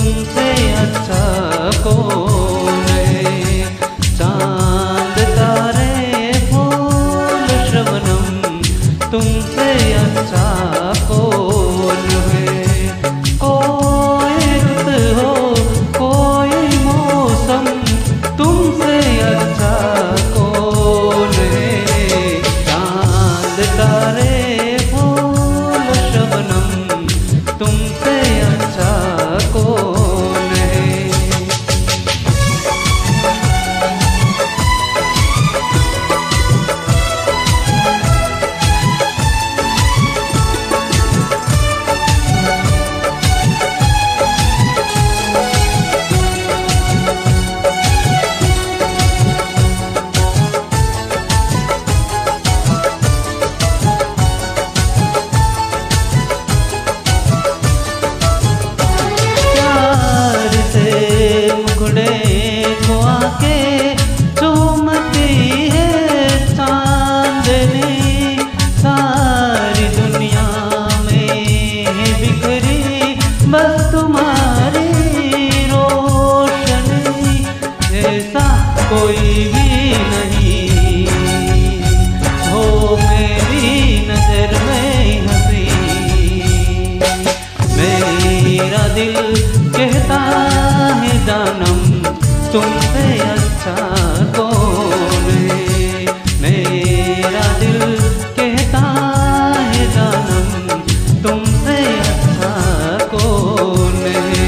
तुमसे अच्छा कौन है। चांद तारे फूल शबनम, तुमसे अच्छा कौन है। कोई रुत हो कोई मौसम, तुमसे अच्छा कौन है। चांद तारे फूल शबनम, तुमसे अच्छा कौन है। को आके चूमती है चांदनी, सारी दुनिया में बिखरी बस तुम्हारी रोशनी। ऐसा कोई भी नहीं हो मेरी नजर में हंसी। मेरा दिल कहता है जानम, तुमसे अच्छा कौन है। मेरा दिल कहता है जानम, तुमसे अच्छा कौन है।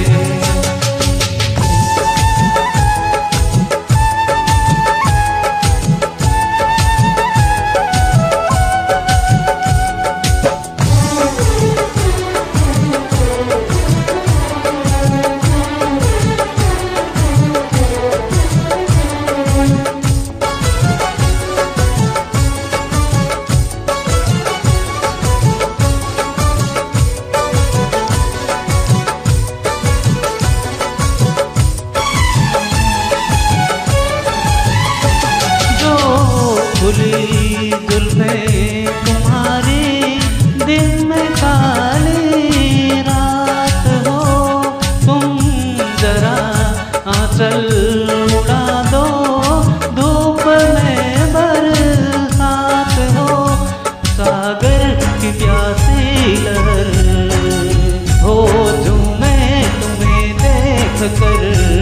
खुली जुल्फें तुम्हारी, दिन में काली रात हो। तुम जरा आंचल उड़ा दो, धूप में बरसात हो। सागर की प्यासी लहर हो झूमे तुम्हें देख कर।